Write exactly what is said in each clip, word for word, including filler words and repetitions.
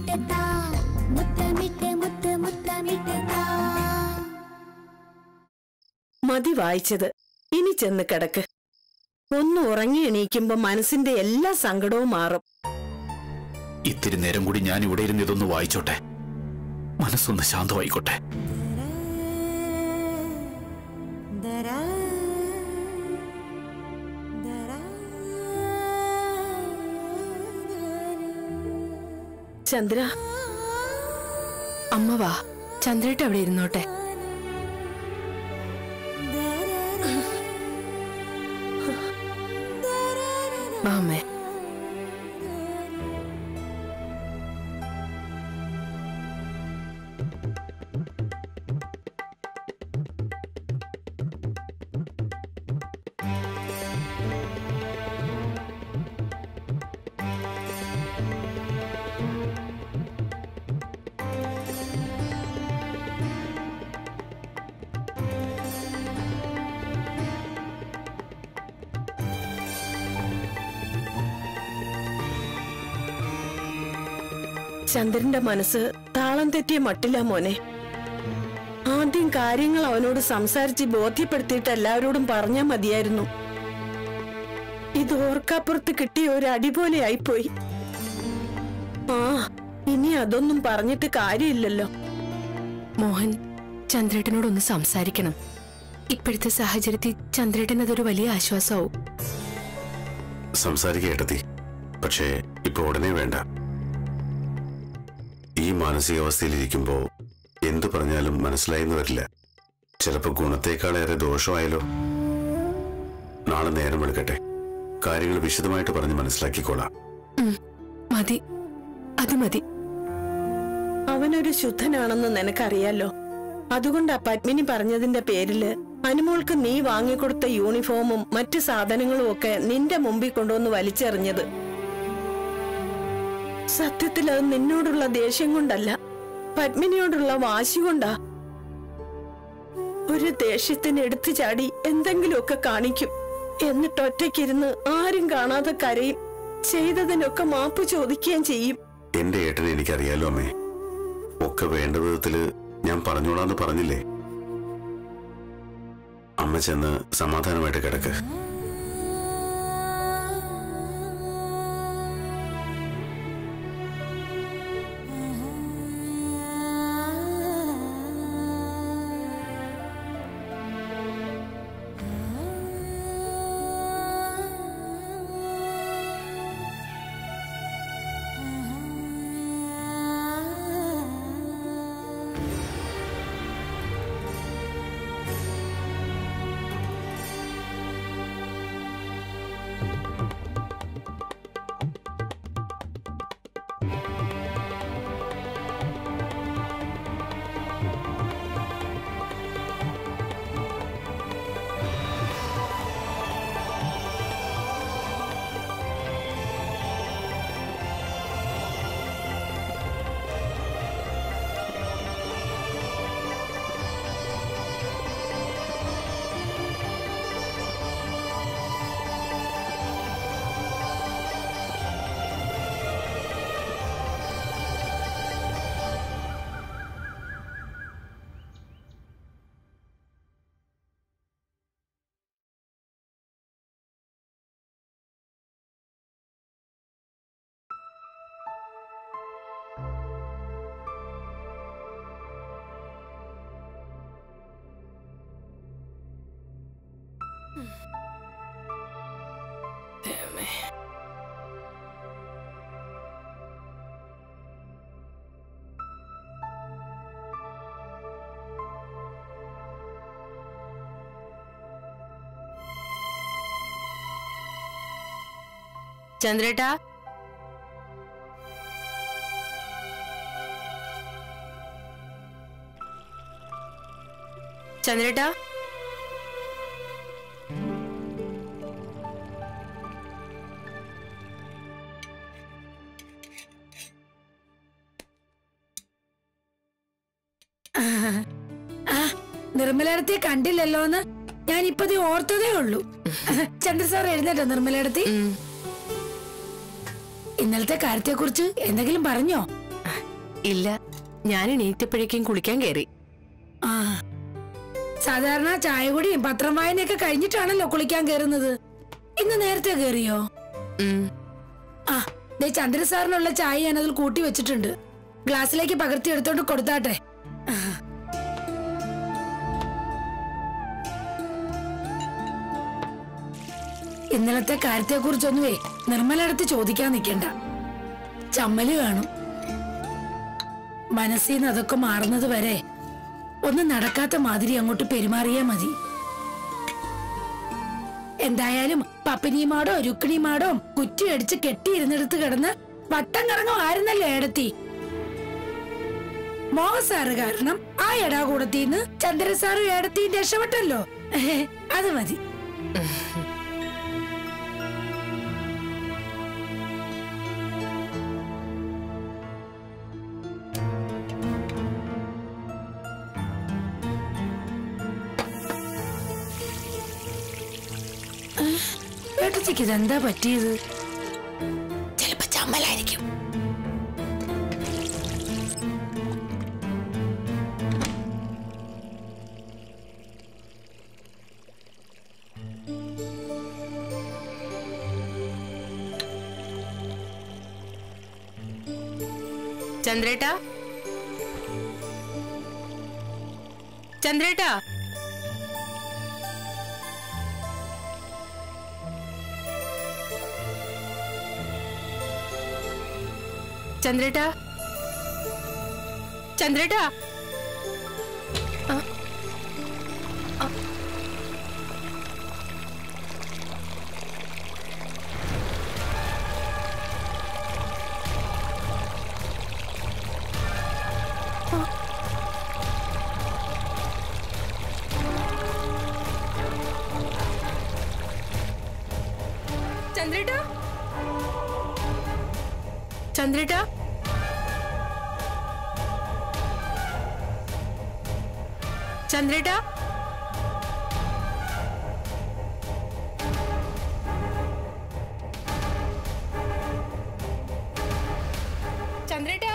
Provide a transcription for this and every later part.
മതി വായിച്ചത്, ഇനി ചെന്ന് കിടക്ക്. ഒന്ന് ഉറങ്ങി എണീക്കുമ്പോ മനസ്സിന്റെ എല്ലാ സങ്കടവും മാറും. ഇത്തിരി നേരം കൂടി ഞാൻ ഇവിടെ ഇരുന്ന് ഇതൊന്ന് വായിച്ചോട്ടെ, മനസ്സൊന്ന് ശാന്തമായിക്കോട്ടെ. ചന്ദ്ര, അമ്മ വാ, ചന്ദ്രേട്ട അവിടെ ഇരുന്നോട്ടെ. വാമേ. ചന്ദ്രന്റെ മനസ്സ് താളം തെറ്റിയ മട്ടില്ല മോനെ. ആദ്യം കാര്യങ്ങൾ അവനോട് സംസാരിച്ച് ബോധ്യപ്പെടുത്തിയിട്ട് എല്ലാവരോടും പറഞ്ഞാൽ മതിയായിരുന്നു. ഇത് ഓർക്കപ്പുറത്ത് കിട്ടിയ ഒരു അടി പോലെ ആയിപ്പോയി. ആ, ഇനി അതൊന്നും പറഞ്ഞിട്ട് കാര്യമില്ലല്ലോ. മോഹൻ, ചന്ദ്രേട്ടനോടൊന്ന് സംസാരിക്കണം. ഇപ്പോഴത്തെ സാഹചര്യത്തിൽ ചന്ദ്രേട്ടൻ അതൊരു വലിയ ആശ്വാസമാവും. സംസാരിക്കേട്ടത്തി, പക്ഷേ ഇപ്പൊ ഉടനെ വേണ്ട. ഈ മാനസികാവസ്ഥയിലിരിക്കുമ്പോ എന്തു പറഞ്ഞാലും മനസ്സിലായെന്ന് വരില്ല. ചിലപ്പോ ഗുണത്തേക്കാളേറെ ദോഷമായാലോ. നാളെ നേരം എടുക്കട്ടെ, കാര്യങ്ങൾ വിശദമായിട്ട് പറഞ്ഞ് മനസ്സിലാക്കിക്കോളാം. മതി, അത് മതി. അവനൊരു ശുദ്ധനാണെന്ന് നിനക്കറിയാലോ. അതുകൊണ്ടാ പത്മിനി പറഞ്ഞതിന്റെ പേരില് അനുമോൾക്ക് നീ വാങ്ങിക്കൊടുത്ത യൂണിഫോമും മറ്റു സാധനങ്ങളും ഒക്കെ നിന്റെ മുമ്പിൽ കൊണ്ടുവന്ന് വലിച്ചെറിഞ്ഞത്. സത്യത്തിൽ അത് നിന്നോടുള്ള ദേഷ്യം കൊണ്ടല്ല, പത്മിനിയോടുള്ള വാശി കൊണ്ടാ. ഒരു ദേഷ്യത്തിന് എടുത്തു ചാടി എന്തെങ്കിലുമൊക്കെ കാണിക്കും, എന്നിട്ട് ഒറ്റയ്ക്കിരുന്ന് ആരും കാണാതെ കരയും, ചെയ്തതിനൊക്കെ മാപ്പ് ചോദിക്കുകയും ചെയ്യും. എന്റെ ഏട്ടനെ എനിക്കറിയാലോ അമ്മേ. ഒക്കെ വേണ്ട വിധത്തില് ഞാൻ പറഞ്ഞോളാന്ന് പറഞ്ഞില്ലേ. അമ്മ ചെന്ന് സമാധാനമായിട്ട് കിടക്ക്. ചന്ദ്രേട്ടാ, ചന്ദ്രേട്ടാ, നിർമ്മലടത്തിയെ കണ്ടില്ലല്ലോന്ന് ഞാൻ ഇപ്പതേ ഓർത്തതേ ഉള്ളൂ. ചന്ദ്ര സാർ എഴുന്നേറ്റോ നിർമ്മലടത്തി? ഇന്നലത്തെ കാര്യത്തെ കുറിച്ച് എന്തെങ്കിലും പറഞ്ഞോ? ഇല്ല, ഞാൻ എണീറ്റപ്പോഴേക്കും കുളിക്കാൻ കയറി. ആ സാധാരണ ചായ കുടിയും പത്രം വായനയൊക്കെ കഴിഞ്ഞിട്ടാണല്ലോ കുളിക്കാൻ കയറുന്നത്. ഇന്ന് നേരത്തെ കയറിയോ? ആ ദേ ചന്ദ്ര സാറിനുള്ള ചായ ഞാൻ അതിൽ കൂട്ടി വെച്ചിട്ടുണ്ട്. ഗ്ലാസ്സിലേക്ക് പകർത്തി എടുത്തോണ്ട് കൊടുത്താട്ടെ. ഇന്നലത്തെ കാര്യത്തെ കുറിച്ചൊന്നുവേ നിർമ്മലടുത്ത് ചോദിക്കാൻ നിൽക്കണ്ട. ചമ്മല് കാണും. മനസ്സിൽ നിന്ന് അതൊക്കെ മാറുന്നത് വരെ ഒന്നും നടക്കാത്ത മാതിരി അങ്ങോട്ട് പെരുമാറിയാ മതി. എന്തായാലും പപ്പിനിമാടോ രുക്മിണിമാടോ കുറ്റിയടിച്ച് കെട്ടിയിരുന്നിടത്ത് കിടന്ന് വട്ടം കറങ്ങും ആയിരുന്നല്ലോ ഏടത്തി. മോഹസാറ് കാരണം ആ എടാകൂടത്തിന്ന് ചന്ദ്രസാറ് ഏടത്തി രക്ഷപ്പെട്ടല്ലോ. അത് മതി. ഏട്ടത്തിക്ക് ഇതെന്താ പറ്റിയത്? ചിലപ്പോ ചമ്മലായിരിക്കും. ചന്ദ്രേട്ടാ, ചന്ദ്രേട്ടാ, ചന്ദ്രേട്ടാ, ചന്ദ്രേട്ടാ. ചന്ദ്രേട്ടാ, ചന്ദ്രേട്ടാ, ചന്ദ്രേട്ടാ, ചന്ദ്രേട്ടാ.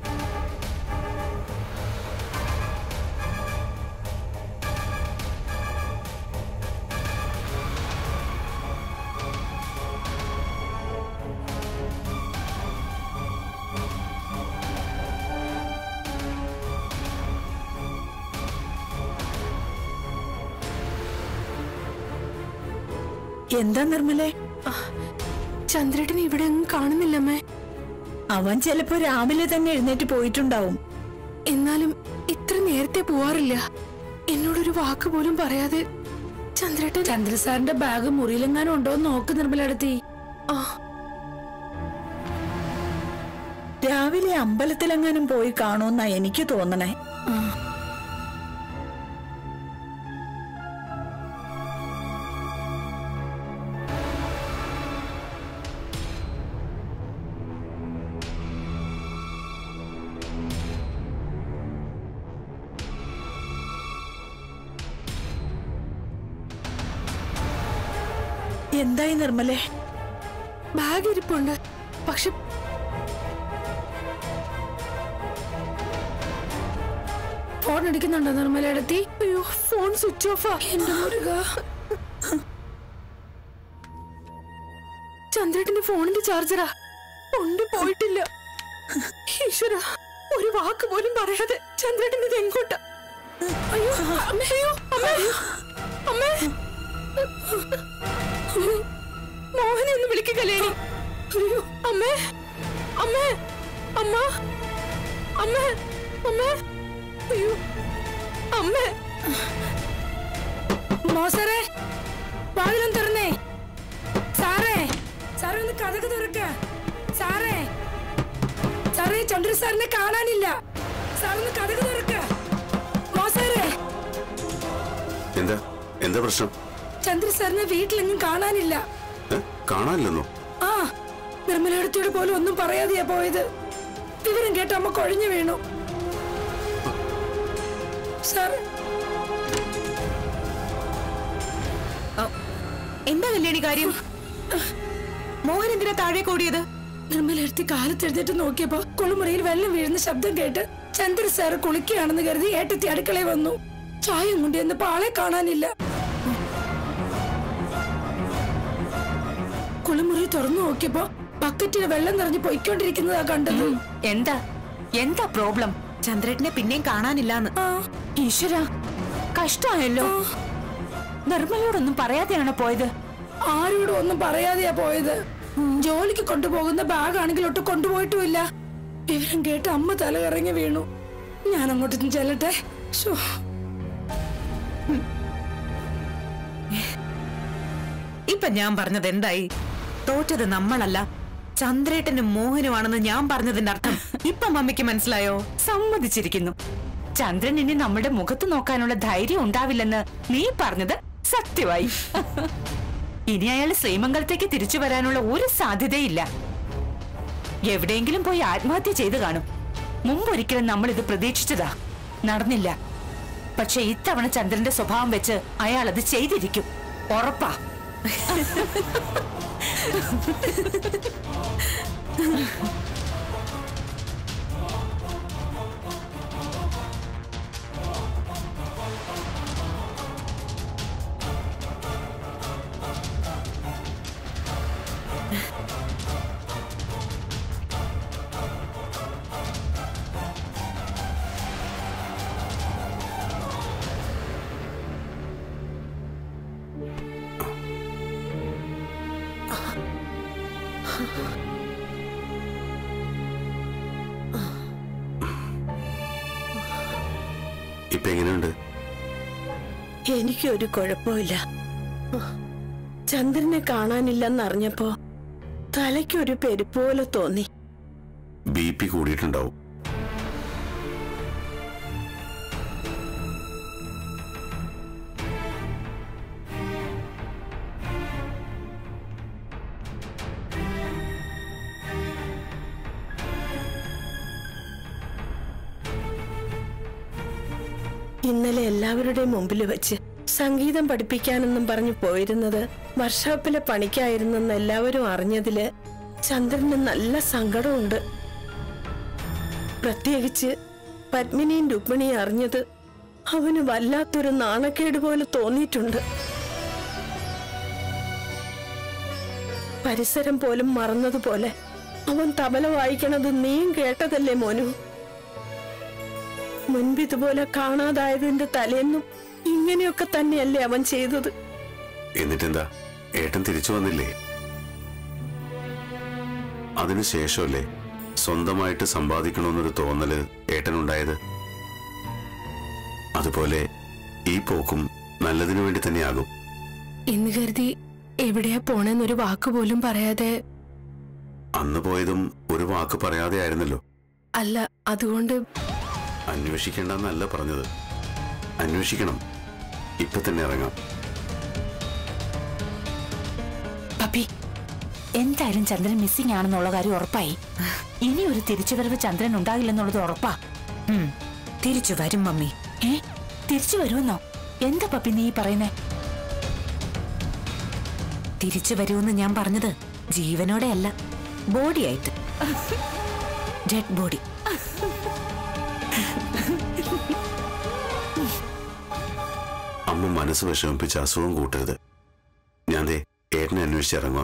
എന്താ നിർമ്മലേ? ചന്ദ്രേട്ടനെ ഇവിടെ ഒന്നും കാണുന്നില്ലമ്മേ. അവൻ ചിലപ്പോ രാവിലെ തന്നെ എഴുന്നേറ്റ് പോയിട്ടുണ്ടാവും. എന്നാലും ഇത്ര നേരത്തെ പോവാറില്ല. എന്നോടൊരു വാക്ക് പോലും പറയാതെ ചന്ദ്രേട്ടൻ. ചന്ദ്രസാറിന്റെ ബാഗ് മുറിയിലെങ്ങാനും ഉണ്ടോന്ന് നോക്ക് നിർമ്മലടുത്തി. ആ, രാവിലെ അമ്പലത്തിലെങ്ങാനും പോയി കാണുമെന്നാ എനിക്ക് തോന്നണേ. എന്തായി നിർമ്മലേ? ബാഗ് ഇരിപ്പുണ്ട്, പക്ഷെ ഫോൺ അടിക്കുന്നുണ്ടോ നിർമ്മലടുത്തി? അയ്യോ, ഫോൺ സ്വിച്ച് ഓഫാ. എന്റെ മുരുക, ചന്ദ്രേട്ടന്റെ ഫോണിന്റെ ചാർജറാ കൊണ്ട് പോയിട്ടില്ല. ഈശ്വര, ഒരു വാക്ക് പോലും പറയാതെ ചന്ദ്രേട്ടൻ ഇത് എങ്ങോട്ടാ? അയ്യോ അമ്മേ, അയ്യോ അമ്മേ, അമ്മേ, മോഹനെ ഒന്ന് വിളിക്ക് കല്യാണി. അയ്യോ അമ്മേ, അമ്മേ, അമ്മ, അമ്മേ, അമ്മേ, അയ്യോ അമ്മേ. മോസറേ, വാതിലും തുറന്നേ. സാറേ, സാറേ ഒന്ന് കഥക് തുറക്ക. സാറേ, സാറേ ചന്ദ്ര സാറിനെ കാണാനില്ല. സാറൊന്ന് കഥക് തുറക്ക. മോസറേ. എന്താ എന്താ പ്രശ്നം? ചന്ദ്ര സാറിനെ വീട്ടിലെങ്ങും കാണാനില്ല. കാണാനില്ലെന്നോ? ആ, നിർമ്മലടുത്തിയോട് പോലും ഒന്നും പറയാതെയാ പോയത്. വിവരം കേട്ട അമ്മ കൊഴിഞ്ഞു വീണു. സാർ, എന്താ കല്യാണി കാര്യം? മോഹൻ എന്തിനാ താഴെ കൂടിയത്? നിർമ്മലെടുത്തി കാലത്തെഴുന്നേറ്റ് നോക്കിയപ്പോ കുളിമുറിയിൽ വെള്ളം വീഴുന്ന ശബ്ദം കേട്ട് ചന്ദ്ര സാറ് കുളിക്കുകയാണെന്ന് കരുതി ഏട്ടത്തി അടുക്കളയിൽ വന്നു. ചായ കൊണ്ട് എന്നപ്പോ ആളെ കാണാനില്ല. കുളിമുറി തുറന്നു നോക്കിയപ്പോ ബക്കറ്റിൽ വെള്ളം നിറഞ്ഞ് പൊയ്ക്കൊണ്ടിരിക്കുന്നതാ കണ്ടത്. എന്താ എന്താ പ്രോബ്ലം? ചന്ദ്രേട്ടനെ പിന്നെയും കാണാനില്ലാന്ന്. ഈശ്വര, കഷ്ടമായല്ലോ. നിർമ്മലയോടൊന്നും പറയാതെയാണോ പോയത്? ആരോടും ഒന്നും പറയാതെയാ പോയത്. ജോലിക്ക് കൊണ്ടുപോകുന്ന ബാഗ് ആണെങ്കിൽ ഒട്ടും കൊണ്ടുപോയിട്ടുമില്ല. വിവരം കേട്ട് അമ്മ തല ഇറങ്ങി വീണു. ഞാൻ അങ്ങോട്ട് ചെല്ലട്ടെ. ഇപ്പൊ ഞാൻ പറഞ്ഞത് എന്തായി? തോറ്റത് നമ്മളല്ല, ചന്ദ്രേട്ടനും മോഹനുമാണെന്ന് ഞാൻ പറഞ്ഞതിന്റെ അർത്ഥം ഇപ്പൊ മമ്മിക്ക് മനസ്സിലായോ? സമ്മതിച്ചിരിക്കുന്നു. ചന്ദ്രൻ ഇനി നമ്മുടെ മുഖത്ത് നോക്കാനുള്ള ധൈര്യം ഉണ്ടാവില്ലെന്ന് നീ പറഞ്ഞത് സത്യമായി. ഇനി അയാൾ ശ്രീമംഗലത്തേക്ക് തിരിച്ചു വരാനുള്ള ഒരു സാധ്യതയില്ല. എവിടെയെങ്കിലും പോയി ആത്മഹത്യ ചെയ്തു കാണും. മുമ്പൊരിക്കലും നമ്മൾ ഇത് പ്രതീക്ഷിച്ചതാ, നടന്നില്ല. പക്ഷെ ഇത്തവണ ചന്ദ്രന്റെ സ്വഭാവം വെച്ച് അയാൾ അത് ചെയ്തിരിക്കും, ഉറപ്പാ. ഇപ്പൊ എങ്ങനെയുണ്ട്? എനിക്കൊരു കുഴപ്പമില്ല. ചന്ദ്രനെ കാണാനില്ലെന്നറിഞ്ഞപ്പോ തലയ്ക്കൊരു പെരുപ്പ് പോലെ തോന്നി. ബി പി കൂടിയിട്ടുണ്ടാവും. ഇന്നലെ എല്ലാവരുടെയും മുമ്പിൽ വെച്ച് സംഗീതം പഠിപ്പിക്കാനെന്നും പറഞ്ഞു പോയിരുന്നത് വർക്ക്ഷോപ്പിലെ പണിക്കായിരുന്നെന്ന് എല്ലാവരും അറിഞ്ഞതില് ചന്ദ്രന് നല്ല സങ്കടമുണ്ട്. പ്രത്യേകിച്ച് പത്മിനിയും രുക്മിണിയും അറിഞ്ഞത് അവന് വല്ലാത്തൊരു നാണക്കേട് പോലെ തോന്നിയിട്ടുണ്ട്. പരിസരം പോലും മറന്നതുപോലെ അവൻ തബല വായിക്കണത് നീയും കേട്ടതല്ലേ മോനു? മുൻപിതുപോലെ കാണാതായതിന്റെ തലേന്നും ഇങ്ങനെയൊക്കെ തന്നെയല്ലേ അവൻ ചെയ്തത്? എന്നിട്ടെന്താ, ഏട്ടൻ തിരിച്ചു വന്നില്ലേ? അതിനുശേഷമല്ലേ സ്വന്തമായിട്ട് സമ്പാദിക്കണമെന്നൊരു തോന്നല് ഏട്ടനുണ്ടായത്. അതുപോലെ ഈ പോക്കും നല്ലതിനു വേണ്ടി തന്നെയാകും എന്ന് കരുതി എവിടെയാ പോണെന്നൊരു വാക്ക് പോലും പറയാതെ. അന്ന് പോയതും ഒരു വാക്ക് പറയാതെ ആയിരുന്നല്ലോ. അല്ല, അതുകൊണ്ട് അന്വേഷിക്കേണ്ടെന്നല്ല പറഞ്ഞത്, അന്വേഷിക്കണം. ഇപ്പൊ തന്നെ ഇറങ്ങാം. പപ്പി, എന്തായാലും ചന്ദ്രൻ മിസ്സിംഗ് ആണെന്നുള്ള കാര്യം ഉറപ്പായി. ഇനി ഒരു തിരിച്ചുവരവ് ചന്ദ്രൻ ഉണ്ടാകില്ലെന്നുള്ളത് ഉറപ്പാ. തിരിച്ചു വരും മമ്മി. ഏ, തിരിച്ചു വരുമെന്നോ? എന്താ പപ്പി നീ പറയുന്നേ? തിരിച്ചു വരുമെന്ന് ഞാൻ പറഞ്ഞത് ജീവനോടെ അല്ല, ബോഡി ആയിട്ട്. Dead body. അമ്മ മനസ്സ് വിഷമിപ്പിച്ച് അസുഖം കൂട്ടരുത്. ഞാൻ ദേ ഏട്ടനെ അന്വേഷിച്ചിറങ്ങുക.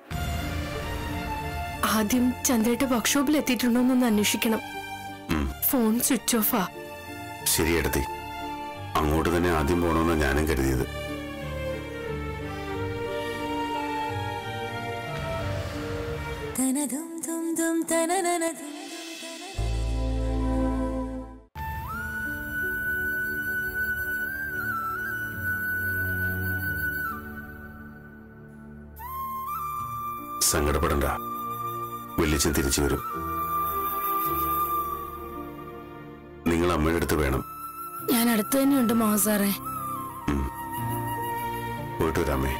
ആദ്യം ചന്ദ്രേട്ട വർക്ക്ഷോപ്പിൽ എത്തിയിട്ടുണ്ടോന്നൊന്ന് അന്വേഷിക്കണം. ഫോൺ സ്വിച്ച് ഓഫാ. ശരി എടുത്തി, അങ്ങോട്ട് തന്നെ ആദ്യം പോണമെന്ന് ഞാനും കരുതിയത്. സങ്കടപ്പെടണ്ട, വെള്ളിച്ചൻ തിരിച്ചു വരും. നിങ്ങൾ അമ്മയുടെ അടുത്ത് വേണം. ഞാൻ അടുത്ത് തന്നെയുണ്ട് മോഹസാറേ. പോയിട്ട് വരാമേ.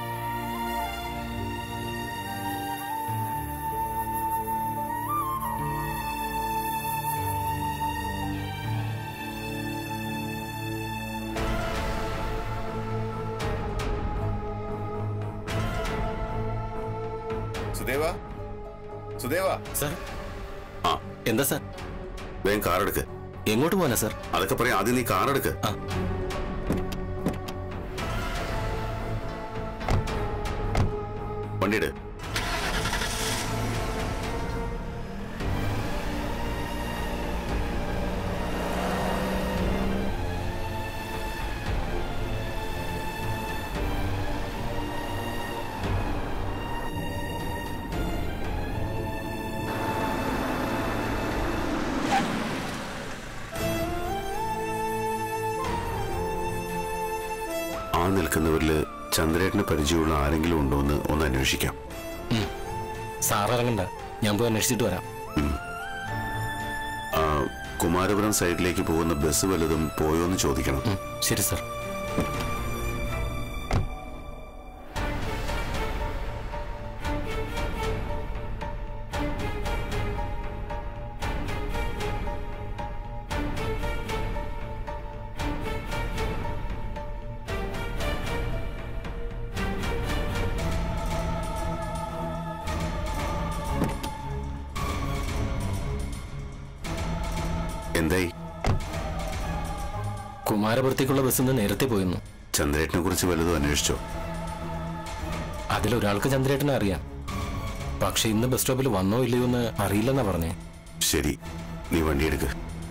സുദേവ, സുദേവാ സാർ. ആ എന്താ സാർ? വേഗം കാർ എടുക്ക്. എങ്ങോട്ട് പോകാനാ സാർ? അതൊക്കെ പറയാം, ആദ്യം നീ കാർ എടുക്ക്. ആ. വണ്ടിയുടെ ആ നിൽക്കുന്നവരില് ചന്ദ്രേട്ടന് പരിചയമുള്ള ആരെങ്കിലും ഉണ്ടോ എന്ന് ഒന്ന് അന്വേഷിക്കാം. സാർ ഇറങ്ങണ്ട, ഞാൻ പോയി അന്വേഷിച്ചിട്ട് വരാം. കുമാരപുരം സൈഡിലേക്ക് പോകുന്ന ബസ് വല്ലതും പോയോ എന്ന് ചോദിക്കണം. ശരി സാർ. എന്തായി? കുമാരപുരത്തേക്കുള്ള ബസ് നേരത്തെ പോയിരുന്നു. ചന്ദ്രേട്ടനെ കുറിച്ച് വല്ലതും അന്വേഷിച്ചോ? അതിലൊരാൾക്ക് ചന്ദ്രേട്ടനെ അറിയാം, പക്ഷെ ഇന്ന് ബസ് സ്റ്റോപ്പിൽ വന്നോ ഇല്ലയോ എന്ന് അറിയില്ലെന്നാ പറഞ്ഞേ. ശരി, നീ വണ്ടി എടുക്ക്.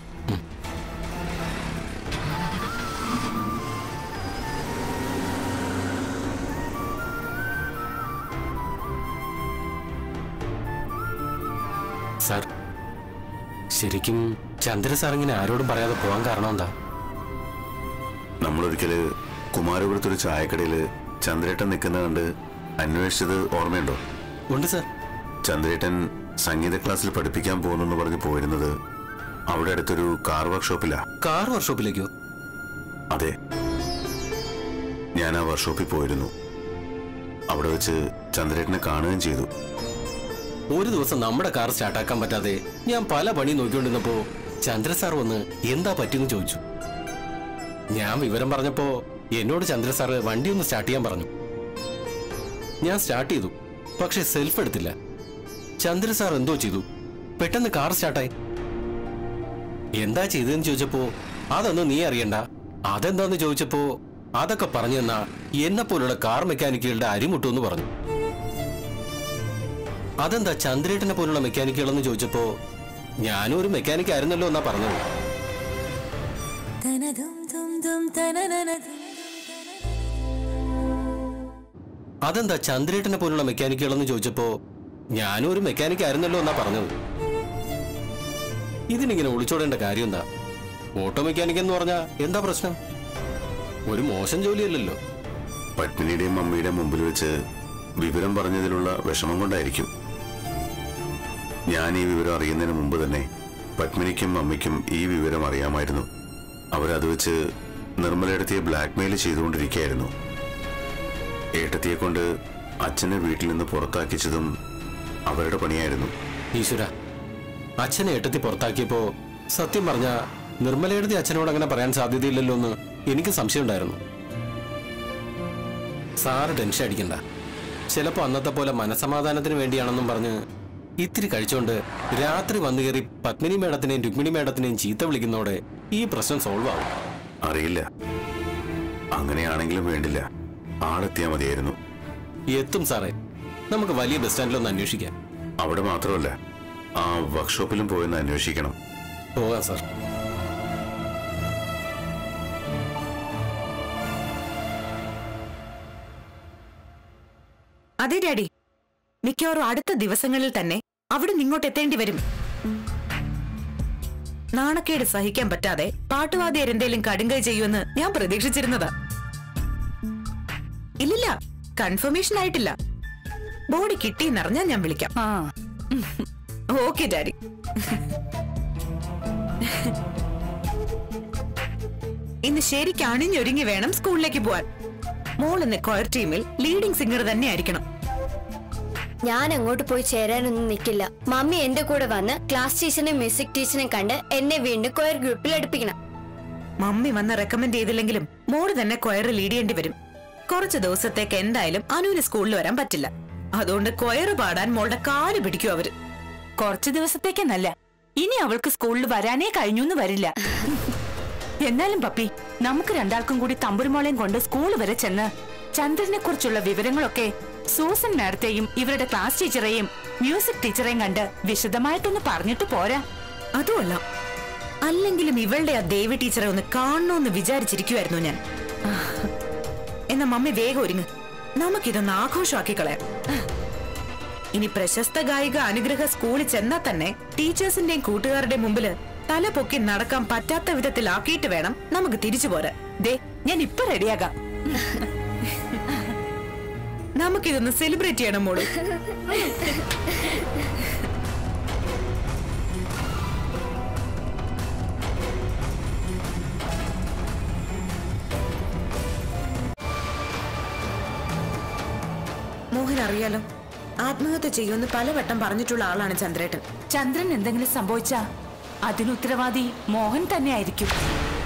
സാർ, ശരിക്കും ചന്ദ്ര സാർ ഇങ്ങനെ ആരോടും പറയാതെ പോകാൻ കാരണം എന്താ? നമ്മളൊരിക്കല് കുമാരപുരത്തൊരു ചായക്കടയില് ചന്ദ്രേട്ടൻ നിൽക്കുന്ന കണ്ട് അന്വേഷിച്ചത് ഓർമ്മയുണ്ടോ? ഉണ്ട് സാർ. ചന്ദ്രേട്ടൻ സംഗീത ക്ലാസ്സിൽ പഠിപ്പിക്കാൻ പോകുന്നെന്ന് പറഞ്ഞ് പോയിരുന്നത് അവിടെ അടുത്തൊരു കാർ വർക്ക്ഷോപ്പിലാ. കാർ വർക്ക്ഷോപ്പിലേക്കോ? അതെ, ഞാൻ ആ വർക്ക്ഷോപ്പിൽ പോയിരുന്നു. അവിടെ വെച്ച് ചന്ദ്രേട്ടനെ കാണുകയും ചെയ്തു. ഒരു ദിവസം നമ്മുടെ കാർ സ്റ്റാർട്ടാക്കാൻ പറ്റാതെ ഞാൻ പല പണി നോക്കിക്കൊണ്ടിരുന്നപ്പോ ചന്ദ്ര സാർ വന്ന് എന്താ പറ്റിയെന്ന് ചോദിച്ചു. ഞാൻ വിവരം പറഞ്ഞപ്പോ എന്നോട് ചന്ദ്ര സാറ് വണ്ടി ഒന്ന് സ്റ്റാർട്ട് ചെയ്യാൻ പറഞ്ഞു. ഞാൻ സ്റ്റാർട്ട് ചെയ്തു, പക്ഷെ സെൽഫ് എടുത്തില്ല. ചന്ദ്ര സാർ എന്തോ ചെയ്തു, പെട്ടെന്ന് കാർ സ്റ്റാർട്ടായി. എന്താ ചെയ്തതെന്ന് ചോദിച്ചപ്പോ അതൊന്നും നീ അറിയണ്ട, അതെന്താന്ന് ചോദിച്ചപ്പോ അതൊക്കെ പറഞ്ഞു തന്നാ എന്നെ പോലുള്ള കാർ മെക്കാനിക്കുകളുടെ അരിമുട്ടെന്ന് പറഞ്ഞു. അതെന്താ ചന്ദ്രേട്ടനെ പോലുള്ള മെക്കാനിക്കുകളെന്ന് ചോദിച്ചപ്പോ ഞാനും ഒരു മെക്കാനിക് ആയിരുന്നല്ലോ എന്നാ പറഞ്ഞത്. അതെന്താ ചന്ദ്രേട്ടനെ പോലുള്ള മെക്കാനിക്കുകളെന്ന് ചോദിച്ചപ്പോ ഞാനും ഒരു മെക്കാനിക് ആയിരുന്നല്ലോ എന്നാ പറഞ്ഞത്. ഇതിനിങ്ങനെ ഒളിച്ചോടേണ്ട കാര്യം എന്താ? ഓട്ടോ മെക്കാനിക് എന്ന് പറഞ്ഞാ എന്താ പ്രശ്നം? ഒരു മോശം ജോലിയല്ലല്ലോ. പത്മിനിയുടെയും അമ്മയുടെയും മുമ്പിൽ വെച്ച് വിവരം പറഞ്ഞതിലുള്ള വിഷമം കൊണ്ടായിരിക്കും. ഞാൻ ഈ വിവരം അറിയുന്നതിന് മുമ്പ് തന്നെ പത്മിനിക്കും അമ്മയ്ക്കും ഈ വിവരം അറിയാമായിരുന്നു. അവരത് വെച്ച് നിർമ്മലയിടത്തിയെ ബ്ലാക്ക്മെയിൽ ചെയ്തുകൊണ്ടിരിക്കുകയായിരുന്നു. ഏട്ടത്തിയെ കൊണ്ട് അച്ഛനെ വീട്ടിൽ നിന്ന് പുറത്താക്കിച്ചതും അവരുടെ പണിയായിരുന്നു. ഈശ്വര, അച്ഛനെ ഏട്ടത്തി പുറത്താക്കിയപ്പോ സത്യം പറഞ്ഞ നിർമ്മലയെടുത്തി അച്ഛനോട് അങ്ങനെ പറയാൻ സാധ്യതയില്ലല്ലോ എന്ന് എനിക്ക് സംശയം ഉണ്ടായിരുന്നു. സാറ് ടെൻഷൻ അടിക്കണ്ട. ചിലപ്പോ അന്നത്തെ പോലെ മനസമാധാനത്തിന് വേണ്ടിയാണെന്നും പറഞ്ഞ് ഇത്തിരി കഴിച്ചോണ്ട് രാത്രി വന്നു കയറി പത്മിനി മേഡത്തിനെയും രുക്മിണി മേഡത്തിനെയും ചീത്ത വിളിക്കുന്നതോടെ ഈ പ്രശ്നം സോൾവ് ആവും. അറിയില്ല, അങ്ങനെയാണെങ്കിലും വേണ്ടില്ല, ആളെത്തിയാ മതിയായിരുന്നു. എത്തും സാറേ, നമുക്ക് വലിയ ബസ് സ്റ്റാൻഡിലൊന്ന് അന്വേഷിക്കാം. അവിടെ മാത്രമല്ല, ആ വർക്ക്ഷോപ്പിലും പോയെന്ന് അന്വേഷിക്കണം. പോകാം സാർ. അതെ ഡാഡി, മിക്കവാറും അടുത്ത ദിവസങ്ങളിൽ തന്നെ അവിടെ നിങ്ങോട്ട് എത്തേണ്ടി വരും. നാണക്കേട് സഹിക്കാൻ പറ്റാതെ പാട്ടുവാദ്യർ എന്തെങ്കിലും കടുങ്കൈ ചെയ്യുമെന്ന് ഞാൻ പ്രതീക്ഷിച്ചിരുന്നതാ. ഇല്ലില്ല, കൺഫർമേഷൻ ആയിട്ടില്ല. ബോഡി കിട്ടിയെന്നറിഞ്ഞാൽ ഞാൻ വിളിക്കാം. Okay daddy. ഇന്ന് ശരിക്കും അണിഞ്ഞൊരുങ്ങി വേണം സ്കൂളിലേക്ക് പോവാൻ. മോളെന്ന കൊയർ ടീമിൽ ലീഡിംഗ് സിംഗർ തന്നെ ആയിരിക്കണം. ഞാൻ അങ്ങോട്ട് പോയി ചേരാനൊന്നും നിൽക്കില്ല. മമ്മി എന്റെ കൂടെ വന്ന് ക്ലാസ് ടീച്ചറിനെയും മ്യൂസിക് ടീച്ചറിനെയും കണ്ട് എന്നെ വീണ്ടും കൊയർ ഗ്രൂപ്പിൽ അടുപ്പിക്കണം. മമ്മി വന്ന് റെക്കമെൻഡ് ചെയ്തില്ലെങ്കിലും മോള് തന്നെ കൊയർ ലീഡ് ചെയ്യേണ്ടി വരും. കുറച്ച് ദിവസത്തേക്ക് എന്തായാലും അനുവിന് സ്കൂളിൽ വരാൻ പറ്റില്ല. അതുകൊണ്ട് കൊയർ പാടാൻ മോളുടെ കാല് പിടിക്കും അവര്. കുറച്ചു ദിവസത്തേക്കെന്നല്ല, ഇനി അവൾക്ക് സ്കൂളിൽ വരാനേ കഴിഞ്ഞൊന്നും വരില്ല. എന്നാലും പപ്പി, നമുക്ക് രണ്ടാൾക്കും കൂടി തമ്പുരുമോളെയും കൊണ്ട് സ്കൂൾ വരെ ചെന്ന് ചന്ദ്രനെ കുറിച്ചുള്ള വിവരങ്ങളൊക്കെ സൂസൻ മാഡത്തെയും ഇവരുടെ ക്ലാസ് ടീച്ചറെയും മ്യൂസിക് ടീച്ചറെയും കണ്ട് വിശദമായിട്ടൊന്ന് പറഞ്ഞിട്ട് പോരാ. അതുമല്ല, അല്ലെങ്കിലും ഇവളുടെ ആ ദേവി ടീച്ചറെ ഒന്ന് കാണണമെന്ന് വിചാരിച്ചിരിക്കുവായിരുന്നു ഞാൻ. എന്നാ മമ്മി വേഗം ഒരുങ്ങ്, നമുക്കിതൊന്ന് ആഘോഷമാക്കി കളയാം. ഇനി പ്രശസ്ത ഗായിക അനുഗ്രഹ സ്കൂളിൽ ചെന്നാൽ തന്നെ ടീച്ചേഴ്സിന്റെയും കൂട്ടുകാരുടെയും മുമ്പില് തല പൊക്കി നടക്കാൻ പറ്റാത്ത വിധത്തിലാക്കിയിട്ട് വേണം നമുക്ക് തിരിച്ചു പോരാ. ദേ, ഞാൻ ഇപ്പൊ റെഡിയാകാം. നമുക്കിതൊന്ന് സെലിബ്രേറ്റ് ചെയ്യണം മോള്. മോഹൻ അറിയാലോ, ആത്മഹത്യ ചെയ്യുമെന്ന് പലവട്ടം പറഞ്ഞിട്ടുള്ള ആളാണ് ചന്ദ്രേട്ടൻ. ചന്ദ്രൻ എന്തെങ്കിലും സംഭവിച്ചാ അതിന് ഉത്തരവാദി മോഹൻ തന്നെ ആയിരിക്കും.